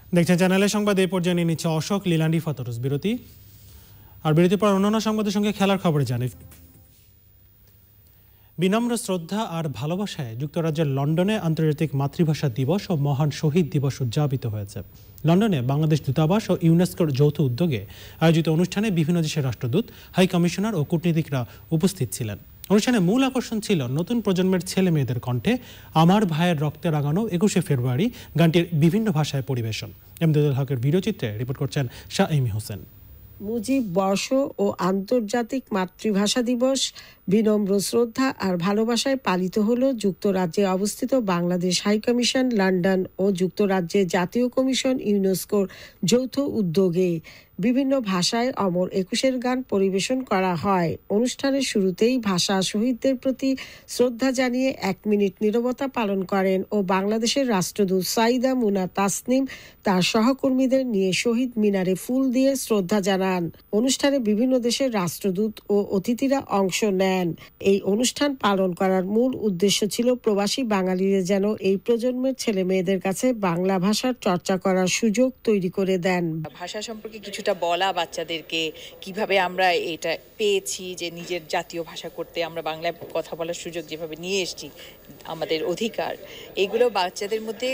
দেখছেন চ্যানেলের সংবাদ এই পর্যায়ে নিয়ে নিচ্ছে অশোক, লীলান্ডি, ফতরুস। বিরতি আর বিরতির পর অন্যান্য সংবাদের সঙ্গে খেলার খবরে জানি। বিনম্র শ্রদ্ধা আর ভালোবাসায় যুক্তরাজ্যের লন্ডনে আন্তর্জাতিক মাতৃভাষা দিবস ও মহান শহীদ দিবস উদযাপিত হয়েছে। লন্ডনে বাংলাদেশ দূতাবাস ও ইউনেস্কোর যৌথ উদ্যোগে আয়োজিত অনুষ্ঠানে বিভিন্ন দেশের রাষ্ট্রদূত, হাই কমিশনার ও কূটনীতিকরা উপস্থিত ছিলেন। অনুষ্ঠানে মূল আকর্ষণ ছিল নতুন প্রজন্মের ছেলে মেয়েদের কণ্ঠে আমার ভাইয়ের রক্তে রাঙানো ২১শে ফেব্রুয়ারি গানটির বিভিন্ন ভাষায় পরিবেশন। এমদাদুল হকের ভিডিওচিত্রে রিপোর্ট করছেন শাইমি হোসেন। মুজিব বর্ষ ও আন্তর্জাতিক মাতৃভাষা দিবস বিনম্র শ্রদ্ধা আর ভালোবাসায় পালিত হল যুক্তরাজ্যে অবস্থিত বাংলাদেশ হাইকমিশন লন্ডন ও যুক্তরাজ্যের জাতীয় কমিশন ইউনেস্কোর যৌথ উদ্যোগে। বিভিন্ন ভাষায় অমর ২১-এর গান পরিবেশন করা হয়। অনুষ্ঠানের শুরুতেই ভাষা শহীদদের প্রতি শ্রদ্ধা জানিয়ে ১ মিনিট নীরবতা পালন করেন ও বাংলাদেশের রাষ্ট্রদূত সাইদা মুনা তাসনিম তার সহকর্মীদের নিয়ে শহীদ মিনারে ফুল দিয়ে শ্রদ্ধা জানান। অনুষ্ঠানে বিভিন্ন দেশের রাষ্ট্রদূত ও অতিথিরা অংশ নেন। এই অনুষ্ঠান পালন করার মূল উদ্দেশ্য ছিল প্রবাসী বাঙালিরা যেন এই প্রজন্মের ছেলে মেয়েদের কাছে বাংলা ভাষার চর্চা করার সুযোগ তৈরি করে দেন। ভাষা সম্পর্কে কিছুটা বলা বাচ্চাদেরকে, কিভাবে আমরা এটা পেয়েছি যে নিজের জাতীয় ভাষা করতে, আমরা বাংলায় কথা বলার সুযোগ যেভাবে নিয়ে এসেছি, আমাদের অধিকার, এগুলো বাচ্চাদের মধ্যে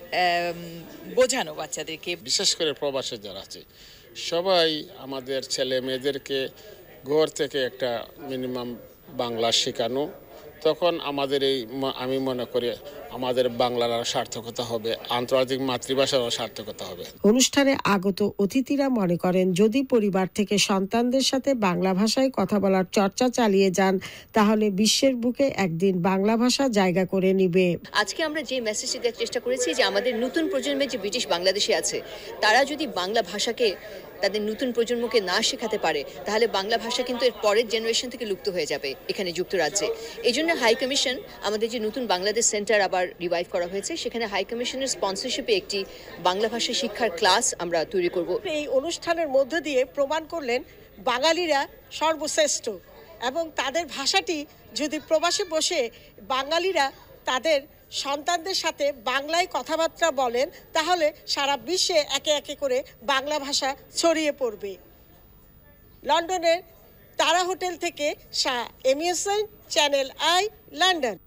বোঝানো, বাচ্চাদেরকে। বিশেষ করে প্রবাসে যারা আছে সবাই আমাদের ছেলে মেয়েদেরকে ঘর থেকে একটা মিনিমাম বাংলা শেখানো, তখন আমাদের আমি মনে করি আমাদের বাংলার সার্থকতা হবে, আন্তর্জাতিক মাতৃভাষারও সার্থকতা হবে। অনুষ্ঠানে আগত অতিথিরা মনে করেন যদি পরিবার থেকে সন্তানদের সাথে বাংলা ভাষায় কথা বলার চর্চা চালিয়ে যান তাহলে বিশ্বের বুকে একদিন বাংলা ভাষা জায়গা করে নিবে। আজকে আমরা যে মেসেজটি দেওয়ার চেষ্টা করেছি যে আমাদের নতুন প্রজন্মের যে ব্রিটিশ বাংলাদেশে আছে তারা যদি বাংলা ভাষাকে তাদের নতুন প্রজন্মকে না শেখাতে পারে তাহলে বাংলা ভাষা কিন্তু এর পরের জেনারেশন থেকে লুপ্ত হয়ে যাবে এখানে যুক্তরাজ্যে। এই জন্য হাই কমিশন আমাদের যে নতুন বাংলাদেশ সেন্টার আবার রিভাইভ করা হয়েছে, সেখানে হাই কমিশনের স্পন্সরশিপে একটি বাংলা ভাষা শিক্ষার ক্লাস আমরা তৈরি করব। এই অনুষ্ঠানের মধ্য দিয়ে প্রমাণ করলেন বাঙালিরা সর্বশ্রেষ্ঠ এবং তাদের ভাষাটি যদি প্রবাসে বসে বাঙালিরা তাদের সন্তানদের সাথে বাংলায় কথাবার্তা বলেন তাহলে সারা বিশ্বে একে একে করে বাংলা ভাষা ছড়িয়ে পড়বে। লন্ডনের তারা হোটেল থেকে Shah Emi Hossain, channel I, London.